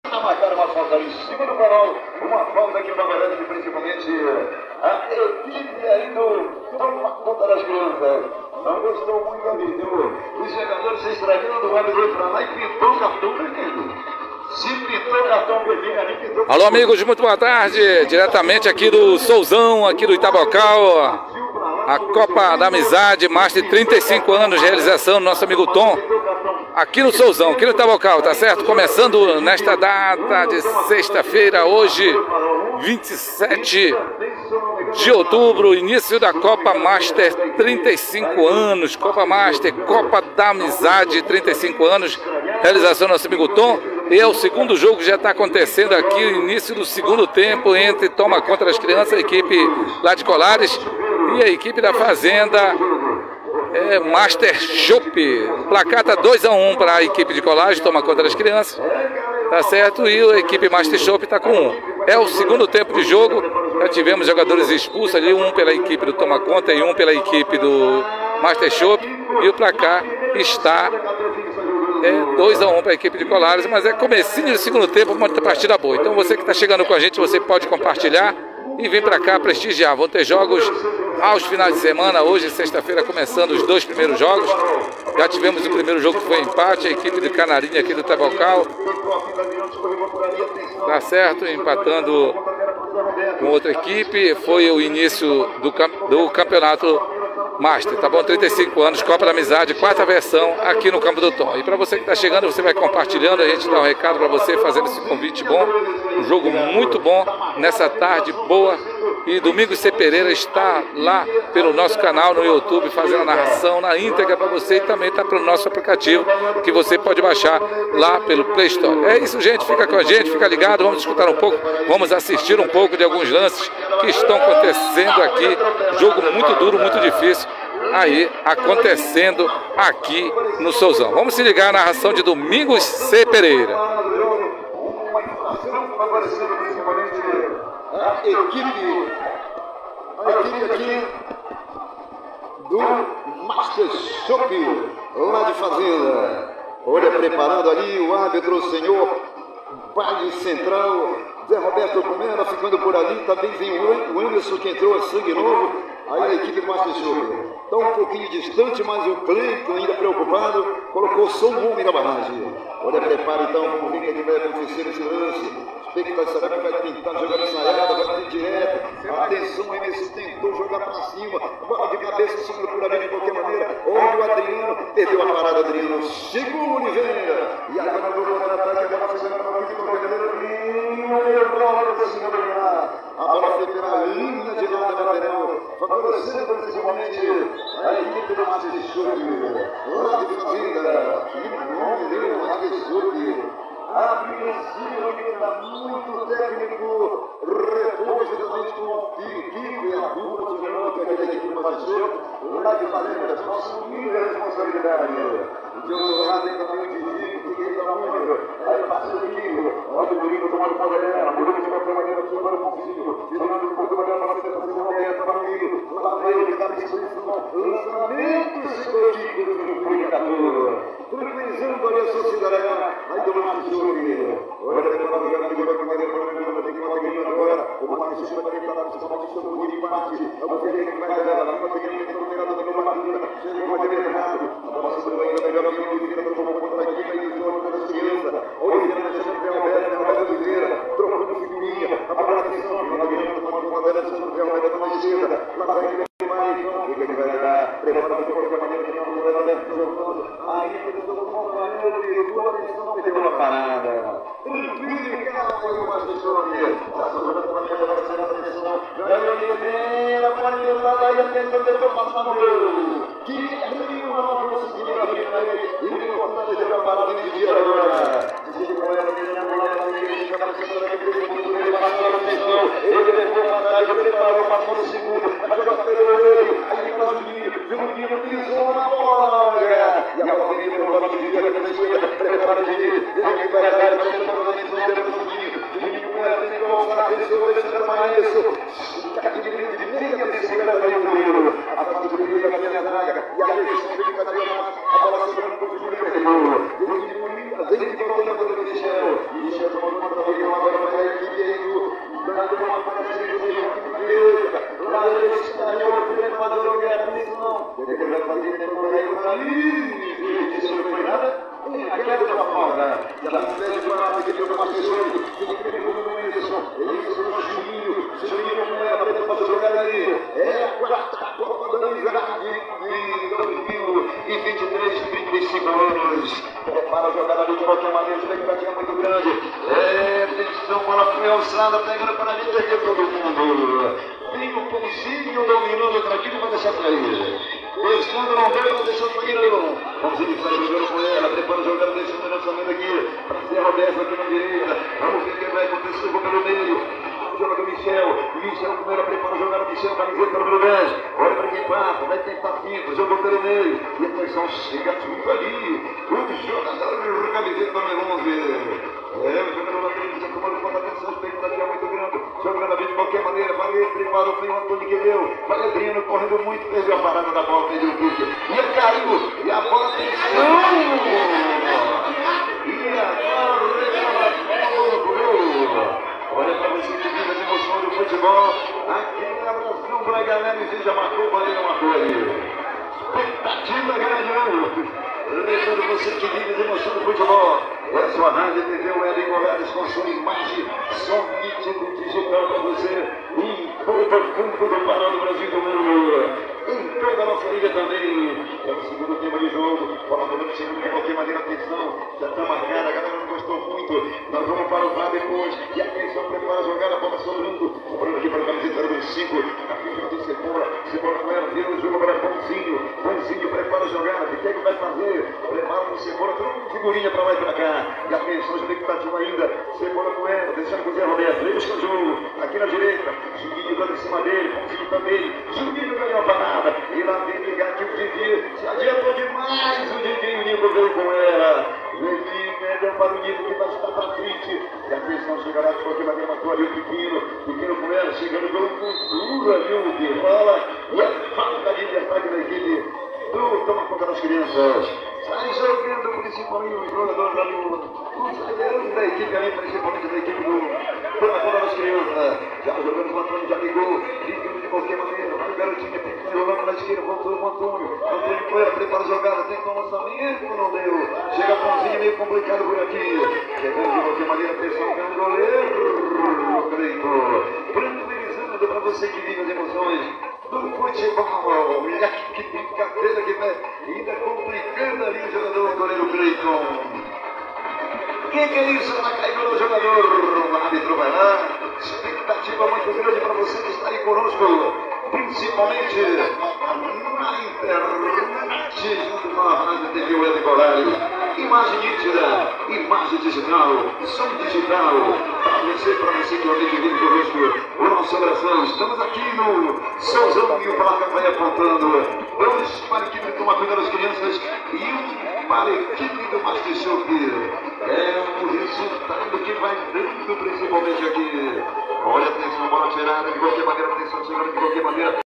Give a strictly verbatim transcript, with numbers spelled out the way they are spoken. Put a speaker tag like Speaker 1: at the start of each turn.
Speaker 1: marcaram uma falta ali em cima do farol, uma falta que favorece principalmente a equipe aí do Toma Conta das Crianças. Não gostou muito ali, viu? Os jogadores se estragando do árbitro pra lá e pintou o cartão vermelho. Se pintou o cartão vermelho ali, pintou.
Speaker 2: Alô, amigos, muito boa tarde. Diretamente aqui do Souzão, aqui do Itabocal. A Copa da Amizade, Master trinta e cinco anos, realização do nosso amigo Tom. Aqui no Souzão, aqui no Itabocal, tá certo? Começando nesta data de sexta-feira, hoje, vinte e sete de outubro, início da Copa Master, trinta e cinco anos, Copa Master, Copa da Amizade, trinta e cinco anos, realização do nosso amigo Tom. E é o segundo jogo que já está acontecendo aqui, início do segundo tempo, entre Toma Conta das Crianças, a equipe lá de Colares, e a equipe da Fazenda é, Master Shop. O placar está dois a um para a equipe de Colares, Toma Conta das Crianças, tá certo? E a equipe Master Shop está com um. É o segundo tempo de jogo, já tivemos jogadores expulsos ali, um pela equipe do Toma Conta e um pela equipe do Master Shop, e o placar está é dois a um para a equipe de Colares, mas é comecinho do segundo tempo, uma partida boa. Então você que está chegando com a gente, você pode compartilhar e vir para cá prestigiar. Vão ter jogos aos finais de semana, hoje, sexta-feira, começando os dois primeiros jogos. Já tivemos o primeiro jogo que foi empate, a equipe de Canarinha aqui do Itabocal, tá certo, empatando com outra equipe. Foi o início do, do campeonato Master, tá bom? trinta e cinco anos, Copa da Amizade, quarta versão aqui no Campo do Tom. E para você que está chegando, você vai compartilhando, a gente dá um recado para você, fazendo esse convite bom. Um jogo muito bom, nessa tarde boa. E Domingos C. Pereira está lá pelo nosso canal no YouTube, fazendo a narração na íntegra para você, e também está pelo nosso aplicativo, que você pode baixar lá pelo Play Store. É isso, gente, fica com a gente, fica ligado, vamos escutar um pouco, vamos assistir um pouco de alguns lances que estão acontecendo aqui. Jogo muito duro, muito difícil aí acontecendo aqui no Souzão. Vamos se ligar à narração de Domingos C. Pereira.
Speaker 1: A equipe, a equipe aqui do Master Shop, lá de Fazenda. Olha, preparando ali o árbitro, o senhor Baile Central, Zé Roberto Comera ficando por ali. Também vem o Anderson, que entrou a sangue novo. Aí a equipe do Master Shop está um pouquinho distante, mas o Cleiton, ainda preocupado, colocou só um homem na barragem. Olha, prepara então, vamos ver o que vai acontecer nesse lance. Expectativa, será que vai tentar jogar ensaiada, vai ter direto. Atenção, o Emerson tentou jogar para cima, bola de cabeça, segura por ali de qualquer maneira. Olha o Adriano, perdeu a parada, Adriano, chegou o Oliveira. E agora no contra-ataque, agora foi jogando para de qualquer maneira. A bola foi pela linha de lado lateral, favorecendo principalmente a equipe do Master Shop, lá de Fazenda. Que nome dele, Master Shop. A princípio, que está muito técnico, retorno juntamente com o Pique, a dupla dinâmica da equipe do Master Shop, lá de Fazenda, assumindo a responsabilidade. De outro lado, tem também o Didico, que está muito, aí passa o Didico, olha o Murilo tomando conta dela, Murilo de qualquer maneira, aqui agora o Didico, tirando um pouco da para fazer fazer uma meta para o Murilo, lá vem ele, está distribuindo lançamento psicológico do comunicador, tranquilizando ali a sociedade, aí do Master Shop. Olha, tem uma jogada de qualquer maneira, tem que bater ganhando agora, o Master Shop vai tentar dar principalmente sobre o empate, vamos ver quem vai dar, vai bater ganhando, tem que pegar também uma partida, chega uma maneira errada, a bola sobre ainda melhor, o Oliveira tomou conta da equipe e o João das crianças, Oliveira deixando o Alberto, Alberto Oliveira, trocando figurinha, a bola atenção, o Oliveira tomando conta dela, deixando o Alberto na esquerda, lá vai ele mais, o que ele vai dar, preparando de qualquer maneira, que não vai dar dentro, jogando, aí ele tomou conta dela, pegou a atenção, perdeu uma parada, tranquilo e calma aí o Master Shop, passou jogando para a minha bola, será a atenção, ganhou Oliveira, a bola de lado, aí a tentou, tentou passar no gol, que abriu, não conseguiu abrir para ele, e o importante é jogar para dentro de agora, dizendo com ela, ele não vai dar ninguém, ele vai passando aqui, ele passou a atenção, ele levou uma atrás, ele parou, passou no segundo, a jogar pelo meio, aí ele faz o Dinho, viu o Dinho, pisou na bola, e a bola vem pelo lado de direita, pela esquerda, prepara o Dinho, ele vai dar, vai tentar novamente no tempo do Dinho, o Dinho com ela, tem que colocar, atenção, deixa mais isso, aqui de meia, de segunda, vai o Murilo, a fase do Murilo, a minha draga, e a pressão fica de a bola sobrando para o Júlio Ferreira. Ele diminui, a gente voltou na bola do Michel. Michel tomou uma ali. Isso não foi nada. A queda de uma falta. E ela pede para a equipe do Master Show. Ele pegou no Anderson. Isso no Juninho. Juninho não era para fazer jogar ali. É a quarta Copa da Amizade de dois mil e vinte e três, trinta e cinco anos. Prepara a jogada ali de qualquer maneira. A expectativa é muito grande. É, atenção, bola foi alçada, pegando para a gente aqui todo mundo. Tem o Pãozinho dominando tranquilo, vai deixar sair. Buscando não deu, vai deixar sair não. Vamos iniciar jogando com ela, prepara a jogada, deixando o lançamento aqui. Para ser Roberto aqui na direita. Vamos ver quem vai acontecer pelo meio. Joga do Michel, Michel primeiro prepara a jogada, Michel, camiseta número dez. Olha para quem passa, vai tentar finta, jogou pelo meio. E atenção, chega tudo ali. O jogador do camiseta número onze. É, o jogador da frente, já tomando conta, atenção, expectativa muito grande. Jogando a vida de qualquer maneira, vai preparou, foi o Antônio que deu. Vai abrindo, correndo muito, perdeu a parada da bola, perdeu o pique. E ele caiu, e a bola tem chão. E agora reclamação do gol. Olha para você que vive a emoção do futebol. Aquele abração para a galera e já marcou, o Bahia marcou ali. Expectativa grande. Lembrando você que vive a emoção do futebol. É a sua rádio T V Web Goiás com sua imagem, som nítido digital para você. Em todo o fundo do Pará do Brasil do mundo. Em toda a nossa ilha também. É o segundo tempo de jogo. Bola rolando, chegando de qualquer maneira, atenção. Já está marcada, a galera não gostou muito. Nós vamos para o V A R depois. E atenção, prepara a jogada, a bola sobrando. Sobrando aqui para a camiseta número cinco. A figura do Cebola. Cebola com ela, vira o jogo para Pãozinho. Pãozinho prepara a jogada. O que é que vai fazer? Prepara o Cebola, todo mundo figurinha para lá e para cá. E atenção, expectativa ainda. Cebola com ela, deixando com o Zé Roberto. Vem buscar o jogo. Aqui na direita. Juninho dando em cima dele. Pãozinho também. Juninho ganhou a parada. E lá vem ligar aqui o Didi. Se adiantou demais o Didi. O Nico veio com ela. Ele deu para o Nico que vai estar para frente. E atenção, chegará de qualquer maneira. Matou ali o Pepino. Pepino com ela. Chegando pelo futuro ali o que rola. E a falta de ataque da equipe. Tu toma conta das crianças. Sai jogando principalmente os jogadores ali. Os veteranos da equipe ali, principalmente da equipe do. Toma conta das crianças. Já jogando o Antônio, já ligou. Ligando de qualquer maneira. Vai o garotinho pequeno jogando na esquerda. Voltou o Antônio. Antônio Coelho prepara a jogada. Tem como lançamento, não deu. Chega a Pãozinho meio complicado por aqui. Chegando de qualquer maneira. Atenção, que é um goleiro. Cleiton. Tranquilizando para você que vive as emoções do futebol, e que brincadeira que vai ainda complicando ali o jogador, o goleiro Cleiton. O que, que é isso? Ela caiu no jogador, o árbitro vai lá. Expectativa muito grande para você que está aí conosco, principalmente na internet, junto com a Rádio T V Web Goiás. Imagem nítida, imagem digital, som digital, para você, para você que é amigo e vive conosco, o nosso abração. Estamos aqui no Souzão e o placa vai apontando. Dois para a equipe tomar cuidado das crianças e um para a equipe do Master Show. É um resultado que vai dando principalmente aqui. Olha, atenção, bola tirada de qualquer maneira, atenção, tirada de qualquer maneira.